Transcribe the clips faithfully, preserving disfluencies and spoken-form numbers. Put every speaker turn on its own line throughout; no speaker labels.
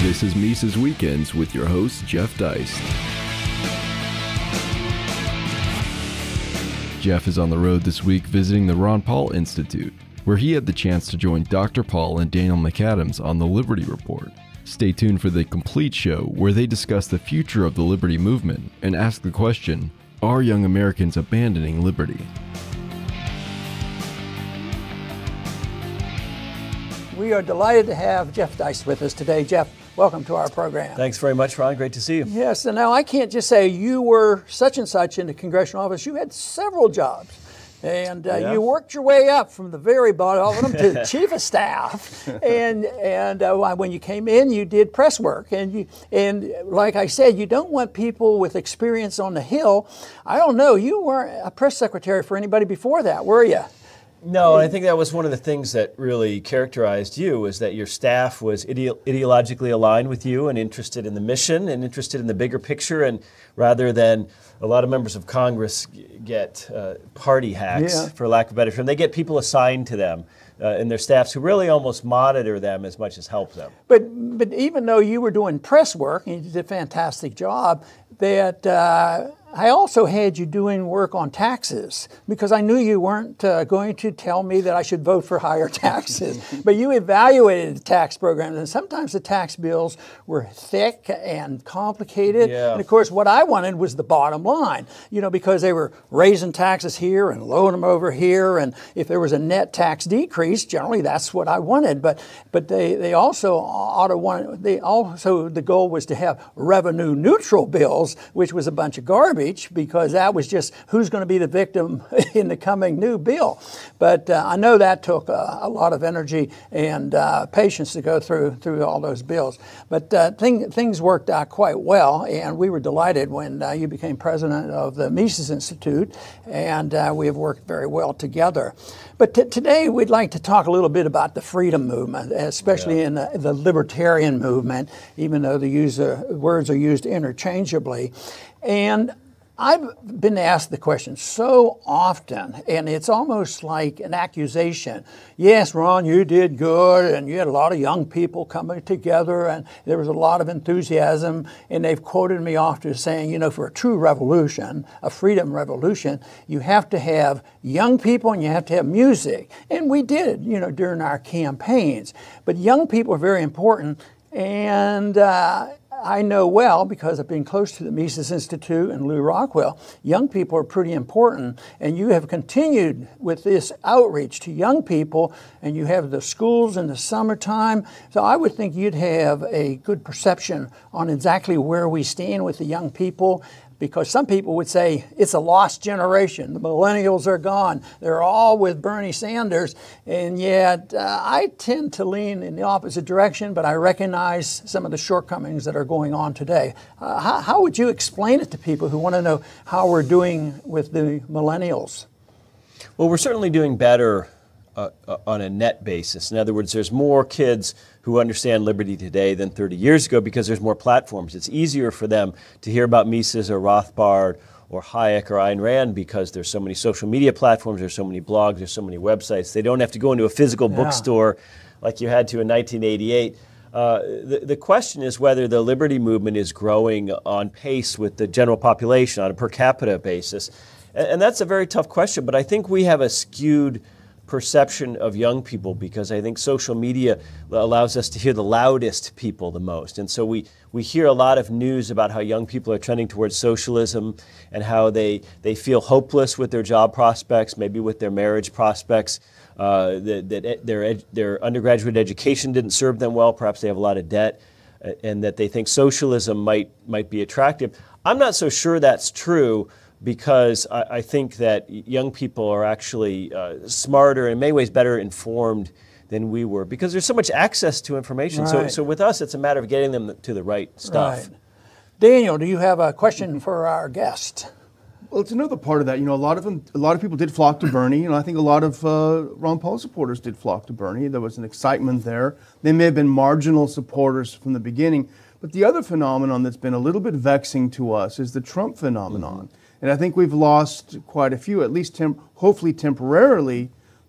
This is Mises Weekends with your host, Jeff Deist. Jeff is on the road this week visiting the Ron Paul Institute, where he had the chance to join Doctor Paul and Daniel McAdams on the Liberty Report. Stay tuned for the complete show, where they discuss the future of the liberty movement and ask the question, are young Americans abandoning liberty?
We are delighted to have Jeff Deist with us today. Jeff, welcome to our program.
Thanks very much, Ron. Great to see you.
Yes, and now I can't just say you were such and such in the congressional office. You had several jobs, and uh,
Yeah.
you worked your way up from the very bottom to the chief of staff. And and uh, when you came in, you did press work. And you and like I said, you don't want people with experience on the Hill. I don't know. You weren't a press secretary for anybody before that, were you?
No, and I think that was one of the things that really characterized you, is that your staff was ide- ideologically aligned with you and interested in the mission and interested in the bigger picture, and rather than a lot of members of Congress g- get uh, party hacks,
Yeah.
for lack of a better term, they get people assigned to them uh, and their staffs who really almost monitor them as much as help them.
But but even though you were doing press work and you did a fantastic job, that uh, I also had you doing work on taxes, because I knew you weren't uh, going to tell me that I should vote for higher taxes. But you evaluated the tax programs, and sometimes the tax bills were thick and complicated.
Yeah.
And of course, what I wanted was the bottom line, you know, because they were raising taxes here and lowering them over here, and if there was a net tax decrease, generally that's what I wanted. But but they, they also ought to want, they also, the goal was to have revenue neutral bills, which was a bunch of garbage, because that was just who's going to be the victim in the coming new bill. But uh, I know that took uh, a lot of energy and uh, patience to go through through all those bills. But uh, thing, things worked out quite well, and we were delighted when uh, you became president of the Mises Institute, and uh, we have worked very well together. But t- today we'd like to talk a little bit about the freedom movement, especially
Yeah.
in the, the libertarian movement, even though the use, uh, words are used interchangeably. And I've been asked the question so often, and it's almost like an accusation. Yes, Ron, you did good, and you had a lot of young people coming together, and there was a lot of enthusiasm, and they've quoted me often as saying, you know, for a true revolution, a freedom revolution, you have to have young people and you have to have music. And we did, you know, during our campaigns. But young people are very important, and uh, I know well, because I've been close to the Mises Institute and Lou Rockwell, young people are pretty important, and you have continued with this outreach to young people, and you have the schools in the summertime. So I would think you'd have a good perception on exactly where we stand with the young people, because some people would say it's a lost generation. The millennials are gone. They're all with Bernie Sanders. And yet uh, I tend to lean in the opposite direction, but I recognize some of the shortcomings that are going on today. Uh, how, how would you explain it to people who want to know how we're doing with the millennials?
Well, we're certainly doing better uh, uh, on a net basis. In other words, there's more kids who understand liberty today than thirty years ago, because there's more platforms. It's easier for them to hear about Mises or Rothbard or Hayek or Ayn Rand, because there's so many social media platforms, there's so many blogs, there's so many websites. They don't have to go into a physical
Yeah.
bookstore like you had to in nineteen eighty-eight. Uh, the, the question is whether the liberty movement is growing on pace with the general population on a per capita basis. And, and that's a very tough question, but I think we have a skewed perception of young people, because I think social media allows us to hear the loudest people the most. And so we, we hear a lot of news about how young people are trending towards socialism, and how they, they feel hopeless with their job prospects, maybe with their marriage prospects, uh, that, that their, ed, their undergraduate education didn't serve them well, perhaps they have a lot of debt, uh, and that they think socialism might, might be attractive. I'm not so sure that's true, because I, I think that young people are actually uh, smarter and in many ways better informed than we were, because there's so much access to information.
Right.
So, so with us, it's a matter of getting them to the right stuff.
Right. Daniel, do you have a question for our guest?
Well, it's another part of that. You know, a lot of them, a lot of people did flock to Bernie. You know, I think a lot of uh, Ron Paul supporters did flock to Bernie. There was an excitement there. They may have been marginal supporters from the beginning. But the other phenomenon that's been a little bit vexing to us is the Trump phenomenon. Mm-hmm. And I think we've lost quite a few, at least tem- hopefully temporarily,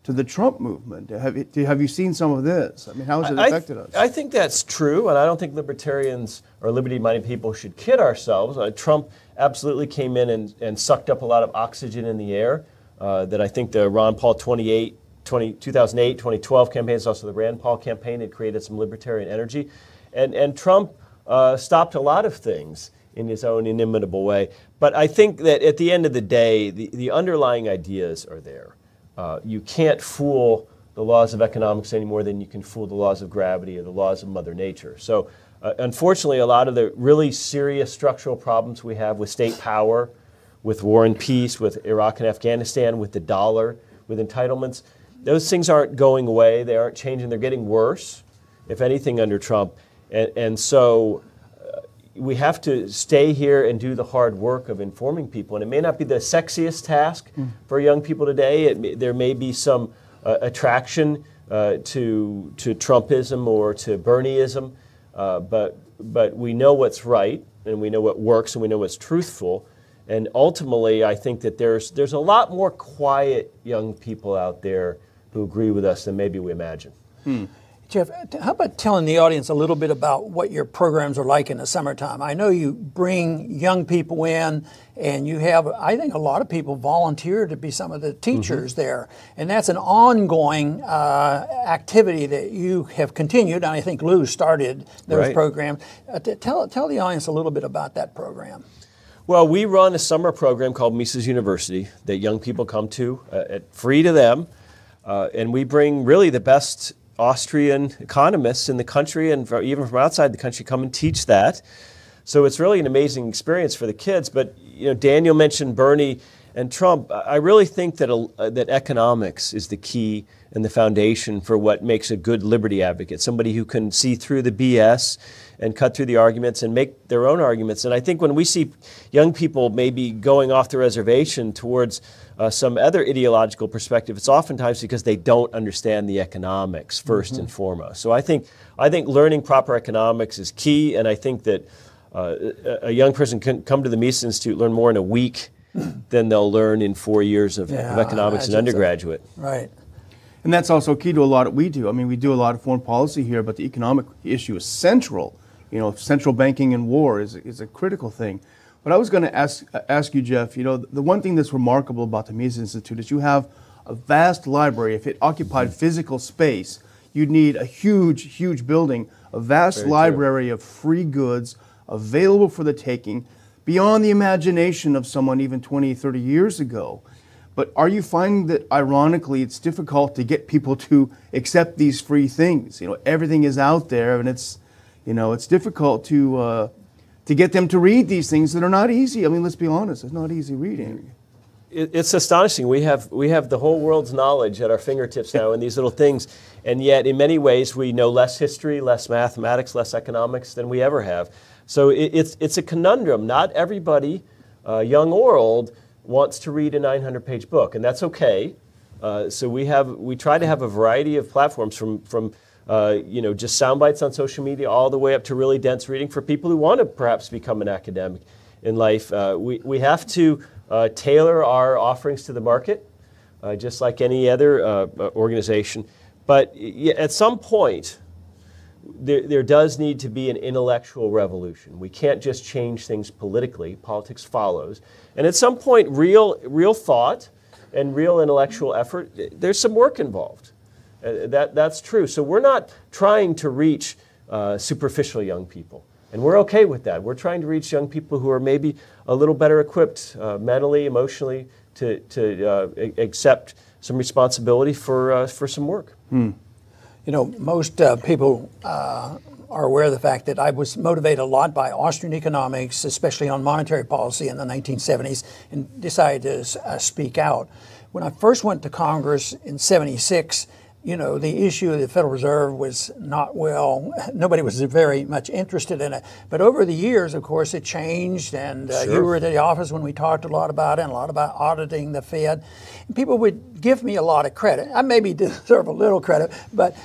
to the Trump movement. Have you, have you seen some of this? I mean, how has it
I,
affected us?
I think that's true, and I don't think libertarians or liberty-minded people should kid ourselves. Uh, Trump absolutely came in and, and sucked up a lot of oxygen in the air uh, that I think the Ron Paul twenty-eight, twenty, two thousand eight, twenty twelve campaigns, also the Rand Paul campaign, had created some libertarian energy. And, and Trump uh, stopped a lot of things in his own inimitable way. But I think that at the end of the day, the, the underlying ideas are there. Uh, you can't fool the laws of economics any more than you can fool the laws of gravity or the laws of Mother Nature. So uh, unfortunately, a lot of the really serious structural problems we have with state power, with war and peace, with Iraq and Afghanistan, with the dollar, with entitlements, those things aren't going away. They aren't changing. They're getting worse, if anything, under Trump. And, and so uh, we have to stay here and do the hard work of informing people. And it may not be the sexiest task mm. for young people today. It may, there may be some uh, attraction uh, to, to Trumpism or to Bernieism, uh, but, but we know what's right, and we know what works, and we know what's truthful. And ultimately, I think that there's, there's a lot more quiet young people out there who agree with us than maybe we imagine.
Hmm. Jeff, how about telling the audience a little bit about what your programs are like in the summertime? I know you bring young people in, and you have, I think, a lot of people volunteer to be some of the teachers mm-hmm. there. And that's an ongoing uh, activity that you have continued, and I think Lou started those
right. programs.
Uh, tell, tell the audience a little bit about that program.
Well, we run a summer program called Mises University that young people come to, uh, at free to them, uh, and we bring really the best Austrian economists in the country, and for, even from outside the country, come and teach that. So it's really an amazing experience for the kids. But you know, Daniel mentioned Bernie and Trump. I really think that uh, that economics is the key and the foundation for what makes a good liberty advocate. Somebody who can see through the B S and cut through the arguments and make their own arguments. And I think when we see young people maybe going off the reservation towards uh, some other ideological perspective, it's oftentimes because they don't understand the economics first mm-hmm. and foremost. So I think I think learning proper economics is key, and I think that uh, a young person can come to the Mises Institute, learn more in a week than they'll learn in four years of,
yeah,
of economics and undergraduate.
So. Right.
And that's also key to a lot of what we do. I mean, we do a lot of foreign policy here, but the economic issue is central. You know, central banking and war is, is a critical thing. But I was going to ask ask you, Jeff, you know, the one thing that's remarkable about the Mises Institute is you have a vast library. If it occupied physical space, you'd need a huge, huge building, a vast Very library true. Of free goods available for the taking, beyond the imagination of someone even twenty, thirty years ago. But are you finding that, ironically, it's difficult to get people to accept these free things? You know, everything is out there, and it's, you know, it's difficult to uh, to get them to read these things that are not easy. I mean, let's be honest, it's not easy reading.
It's astonishing. We have we have the whole world's knowledge at our fingertips now in these little things, and yet in many ways we know less history, less mathematics, less economics than we ever have. So it, it's it's a conundrum. Not everybody, uh, young or old, wants to read a nine hundred page book, and that's okay. Uh, so we have we try to have a variety of platforms, from from uh, you know, just sound bites on social media all the way up to really dense reading for people who want to perhaps become an academic in life. Uh, we we have to uh, tailor our offerings to the market, uh, just like any other uh, organization. But at some point, There, there does need to be an intellectual revolution. We can't just change things politically. Politics follows. And at some point, real, real thought and real intellectual effort, there's some work involved. Uh, that, that's true. So we're not trying to reach uh, superficial young people. And we're okay with that. We're trying to reach young people who are maybe a little better equipped uh, mentally, emotionally, to, to uh, accept some responsibility for, uh, for some work.
Hmm.
You know, most uh, people uh, are aware of the fact that I was motivated a lot by Austrian economics, especially on monetary policy in the nineteen seventies, and decided to uh, speak out. When I first went to Congress in seventy-six, you know, the issue of the Federal Reserve was not well, nobody was very much interested in it. But over the years, of course, it changed, and uh,
Sure.
you were at the office when we talked a lot about it, and a lot about auditing the Fed. And people would give me a lot of credit. I maybe deserve a little credit, but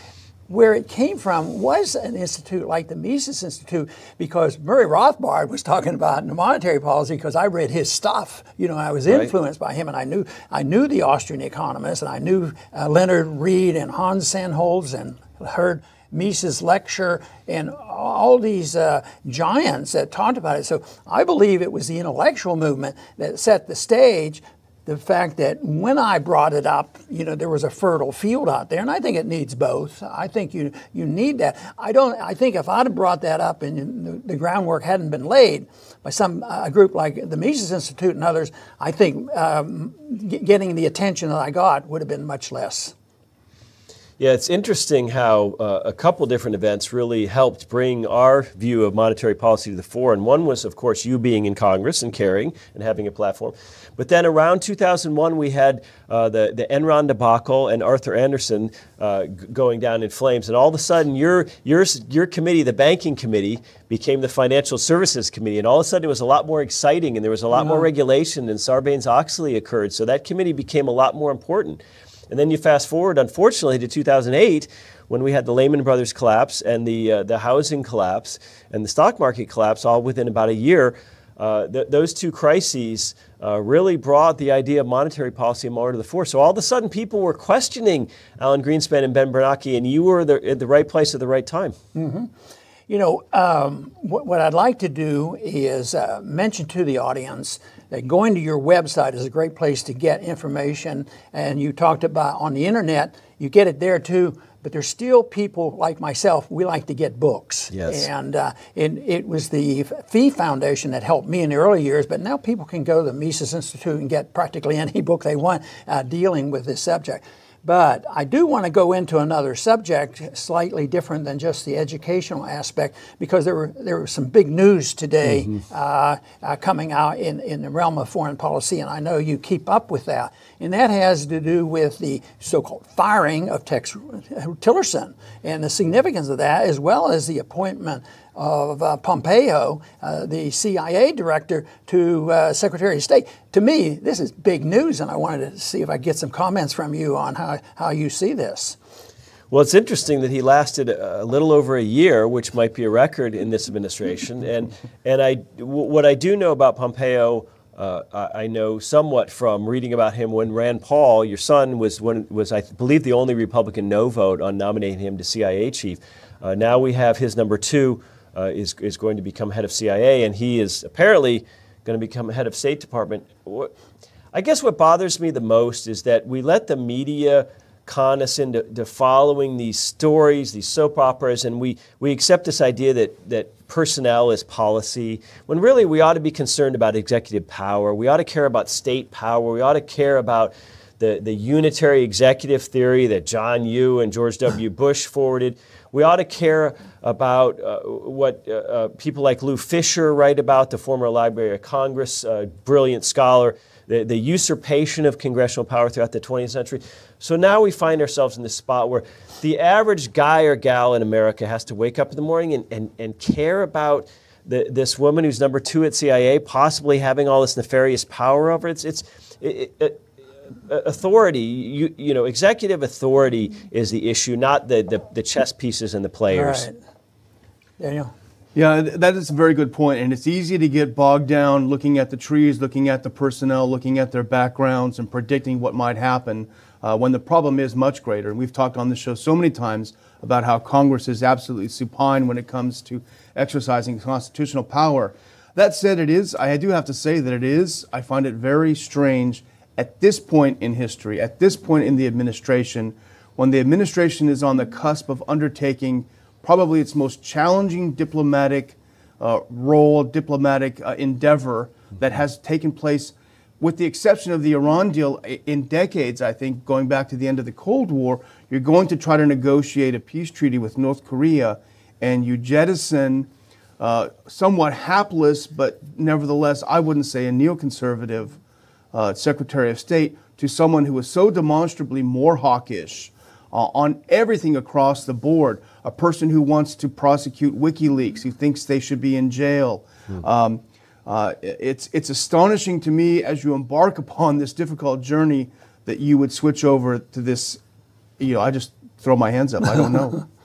where it came from was an institute like the Mises Institute, because Murray Rothbard was talking about monetary policy because I read his stuff. You know, I was influenced right. by him, and I knew I knew the Austrian economists, and I knew uh, Leonard Read and Hans Sennholz, and heard Mises lecture, and all these uh, giants that talked about it. So I believe it was the intellectual movement that set the stage. The fact that when I brought it up, you know, there was a fertile field out there, and I think it needs both. I think you you need that. I don't. I think if I'd have brought that up and the, the groundwork hadn't been laid by some a group like the Mises Institute and others, I think um, getting the attention that I got would have been much less.
Yeah, it's interesting how uh, a couple different events really helped bring our view of monetary policy to the fore. And one was, of course, you being in Congress and caring and having a platform. But then around two thousand one, we had uh, the, the Enron debacle and Arthur Anderson uh, g- going down in flames. And all of a sudden, your, your, your committee, the banking committee, became the financial services committee. And all of a sudden, it was a lot more exciting, and there was a lot yeah. more regulation, and Sarbanes-Oxley occurred. So that committee became a lot more important. And then you fast forward, unfortunately, to two thousand eight, when we had the Lehman Brothers collapse and the uh, the housing collapse and the stock market collapse, all within about a year. Uh, th- those two crises uh, really brought the idea of monetary policy more to the fore. So all of a sudden, people were questioning Alan Greenspan and Ben Bernanke, and you were the, at the right place at the right time.
Mm-hmm. You know, um, what, what I'd like to do is uh, mention to the audience that going to your website is a great place to get information. And you talked about on the internet, you get it there too, but there's still people like myself, we like to get books.
Yes.
And uh, it, it was the Fee Foundation that helped me in the early years, but now people can go to the Mises Institute and get practically any book they want uh, dealing with this subject. But I do want to go into another subject, slightly different than just the educational aspect, because there were there was some big news today mm-hmm. uh, uh, coming out in, in the realm of foreign policy, and I know you keep up with that. And that has to do with the so-called firing of Tex Tillerson and the significance of that, as well as the appointment of uh, Pompeo, uh, the C I A director, to uh, Secretary of State. To me, this is big news, and I wanted to see if I could get some comments from you on how, how you see this.
Well, it's interesting that he lasted a little over a year, which might be a record in this administration. And and I, w- what I do know about Pompeo, uh, I, I know somewhat from reading about him when Rand Paul, your son, was one, was I believe the only Republican no vote on nominating him to C I A chief. Uh, now we have his number two. Uh, is is going to become head of C I A, and he is apparently going to become head of State Department. What, I guess what bothers me the most is that we let the media con us into to following these stories, these soap operas, and we, we accept this idea that, that personnel is policy, when really we ought to be concerned about executive power. We ought to care about state power. We ought to care about the, the unitary executive theory that John Yoo and George W. Bush forwarded. We ought to care about uh, what uh, uh, people like Lou Fisher write about, the former Library of Congress, uh, brilliant scholar, the, the usurpation of congressional power throughout the twentieth century. So now we find ourselves in this spot where the average guy or gal in America has to wake up in the morning and, and, and care about the, this woman who's number two at C I A possibly having all this nefarious power over it. It's, it's, it, it, authority, you, you know, executive authority is the issue, not the, the, the chess pieces and the players.
All right. Daniel?
Yeah, that is a very good point, and it's easy to get bogged down looking at the trees, looking at the personnel, looking at their backgrounds, and predicting what might happen uh, when the problem is much greater. And we've talked on this show so many times about how Congress is absolutely supine when it comes to exercising constitutional power. That said, it is, I do have to say that it is, I find it very strange at this point in history, at this point in the administration, when the administration is on the cusp of undertaking probably its most challenging diplomatic uh, role, diplomatic uh, endeavor that has taken place, with the exception of the Iran deal, in decades, I think, going back to the end of the Cold War. You're going to try to negotiate a peace treaty with North Korea, and you jettison uh, somewhat hapless, but nevertheless, I wouldn't say a neoconservative Uh, Secretary of State, to someone who is so demonstrably more hawkish uh, on everything across the board, a person who wants to prosecute WikiLeaks, who thinks they should be in jail. Mm. Um, uh, it's, it's astonishing to me as you embark upon this difficult journey that you would switch over to this, you know, I just throw my hands up, I don't know.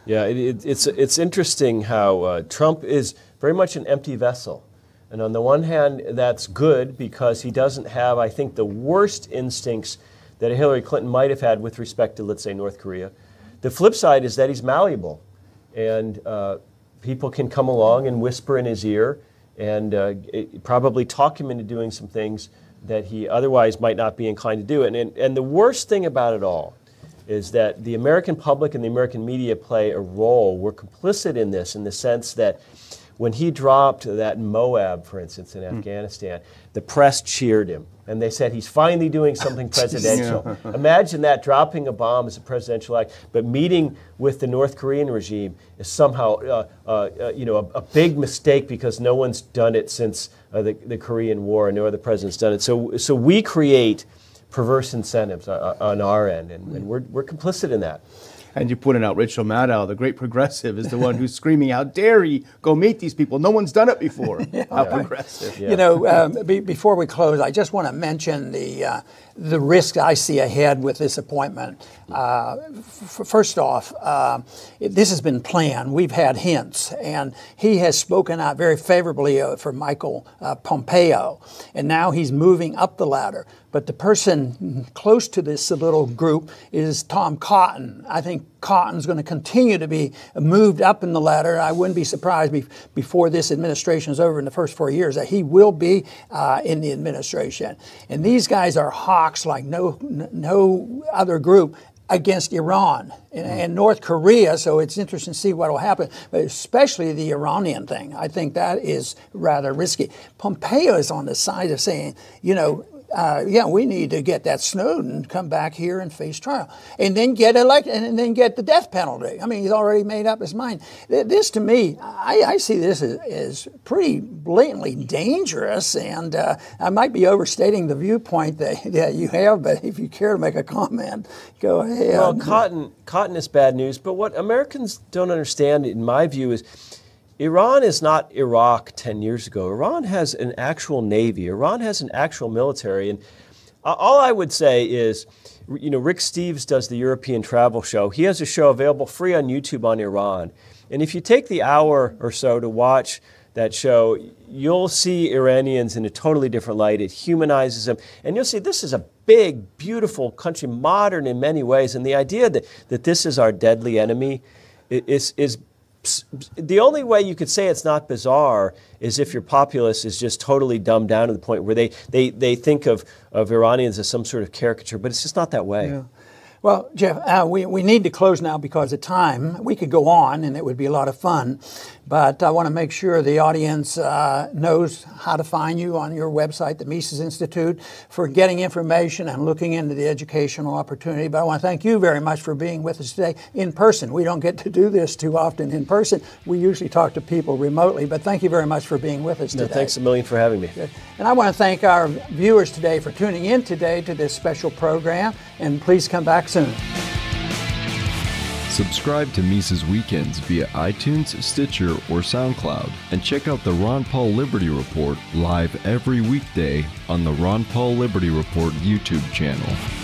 Yeah, it, it, it's, it's interesting how uh, Trump is very much an empty vessel. And on the one hand, that's good because he doesn't have, I think, the worst instincts that a Hillary Clinton might have had with respect to, let's say, North Korea. The flip side is that he's malleable. And uh, people can come along and whisper in his ear and uh, it, probably talk him into doing some things that he otherwise might not be inclined to do. And, and, and the worst thing about it all is that the American public and the American media play a role. We're complicit in this in the sense that when he dropped that Moab, for instance, in mm. Afghanistan, the press cheered him. And they said, he's finally doing something presidential. Yeah. Imagine that, dropping a bomb is a presidential act, but meeting with the North Korean regime is somehow uh, uh, you know, a, a big mistake because no one's done it since uh, the, the Korean War and no other president's done it. So, so we create perverse incentives on, on our end, and, and we're, we're complicit in that.
And you pointed out Rachel Maddow, the great progressive, is the one who's screaming, how dare he go meet these people? No one's done it before. Yeah. How progressive.
Yeah. You know, um, be, before we close, I just want to mention the uh, the risk I see ahead with this appointment. Uh, f- first off, uh, it, this has been planned. We've had hints, and he has spoken out very favorably uh, for Michael uh, Pompeo, and now he's moving up the ladder. But the person close to this little group is Tom Cotton. I think Cotton's going to continue to be moved up in the ladder. I wouldn't be surprised be, before this administration is over in the first four years that he will be uh, in the administration. And these guys are hawks like no no other group against Iran and, and North Korea, so it's interesting to see what will happen, but especially the Iranian thing. I think that is rather risky. Pompeo is on the side of saying, you know, Uh, yeah, we need to get that Snowden come back here and face trial, and then get elected, and then get the death penalty. I mean, he's already made up his mind. This, to me, I, I see this as, as pretty blatantly dangerous, and uh, I might be overstating the viewpoint that, that you have, but if you care to make a comment, go ahead.
Well, Cotton, Cotton is bad news, but what Americans don't understand, in my view, is Iran is not Iraq ten years ago. Iran has an actual navy. Iran has an actual military. And all I would say is, you know, Rick Steves does the European Travel Show. He has a show available free on YouTube on Iran. And if you take the hour or so to watch that show, you'll see Iranians in a totally different light. It humanizes them. And you'll see this is a big, beautiful country, modern in many ways. And the idea that, that this is our deadly enemy is, is the only way you could say it's not bizarre is if your populace is just totally dumbed down to the point where they, they, they think of, of Iranians as some sort of caricature, but it's just not that way.
Yeah. Well, Jeff, uh, we, we need to close now because of time. We could go on, and it would be a lot of fun. But I want to make sure the audience uh, knows how to find you on your website, the Mises Institute, for getting information and looking into the educational opportunity. But I want to thank you very much for being with us today in person. We don't get to do this too often in person. We usually talk to people remotely. But thank you very much for being with us
no,
today.
Thanks a million for having me.
Good. And I want to thank our viewers today for tuning in today to this special program. And please come back soon.
Subscribe to Mises Weekends via iTunes, Stitcher, or SoundCloud, and check out the Ron Paul Liberty Report live every weekday on the Ron Paul Liberty Report YouTube channel.